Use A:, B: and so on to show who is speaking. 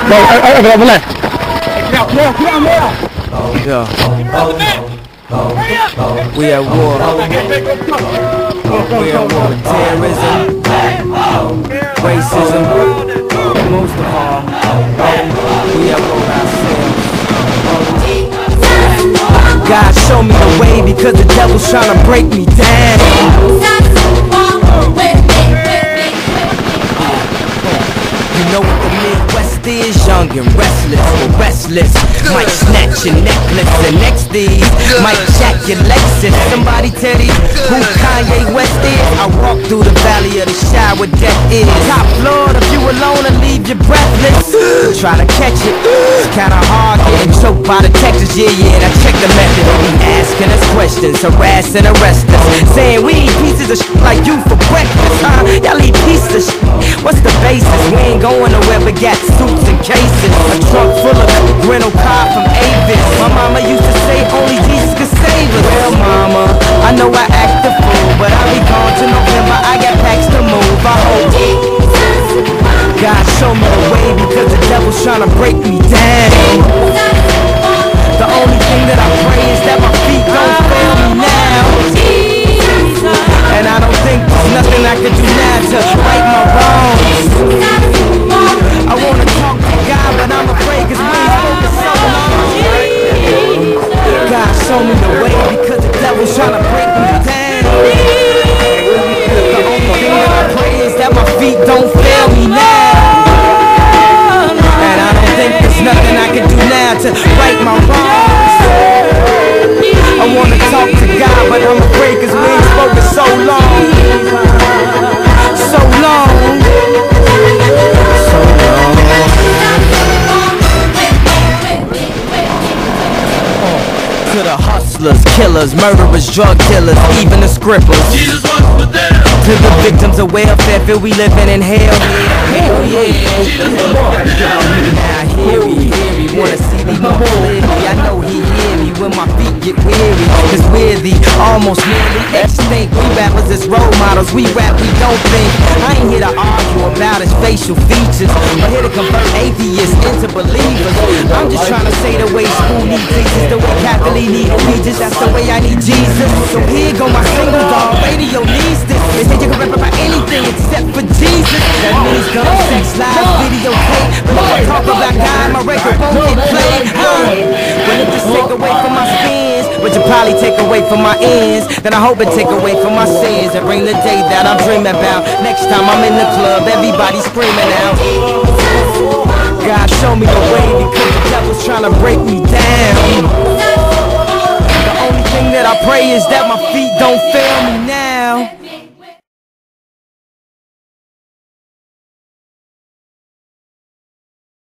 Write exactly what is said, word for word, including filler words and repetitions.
A: No, I, I, I, I,
B: Yeah. We at war. We at war with terrorism, racism, most of all, we at war with ourselves. God show me the way because the devil's trying to break me down. You know what the Midwest is? Young and restless, or restless. Might snatch your necklace and next these might jack your Lexus. Somebody tell you who Kanye West is? I walk through the valley of the shadow where death is. Top floor, if you alone and leave you breathless. Try to catch it, it's kinda hard getting choked by the Texas. Yeah, yeah, and I check the method. They be asking us questions, harass and arrest us, saying we eat pieces of shit like you for breakfast, huh? Y'all eat pieces of shit. What's the basis? We ain't going nowhere but got suits and cases. A trunk full of rental car from Avis. My mama used to say only Jesus could save us. Well, mama, I know I act the fool, but I'll be gone to November. I got packs to move. I hope God show me the way because the devil's trying to break me down. The only thing that I pray is that my feet don't fail me now. And I don't think there's nothing I can do now to right my wrongs. I wanna talk to God, but I'm afraid cause we ain't spoken so long. God show me the way because the devil's trying to break me down. The only thing that I pray is that my feet don't fail me now. And I don't think there's nothing I can do now to right my wrongs. I wanna talk to God, but I'm afraid cause we ain't spoken so long. So long. So long. To the hustlers, killers, murderers, drug dealers, even the scribblers.
C: Jesus was with them.
B: To the victims of welfare, feel we living in hell. Hell yeah. Now hear me, hear me, wanna see me more clearly. I know he hear me when my feet get weary. Cause we're the almost nearly extinct. We rappers as role models, we rap, we don't think. I ain't here to argue about his facial features, but here to convert atheists into believers. I'm just trying to say the way school needs teachers, the way Catholic need preachers, that's the way I need Jesus. So here go my single dog, radio needs this. They say you can rap about anything except for Jesus. That means gun, sex, live, videotape. But if I talk about God, my record won't get played. Huh? Well, if this take away from my spins, which will probably take away from my ends, then I hope it take away from my sins and bring the day that I'm dreaming about. Next time I'm in the club, everybody screaming out. God show me the way because the devil's trying to break me down. The only thing that I pray is that my feet don't fail me now.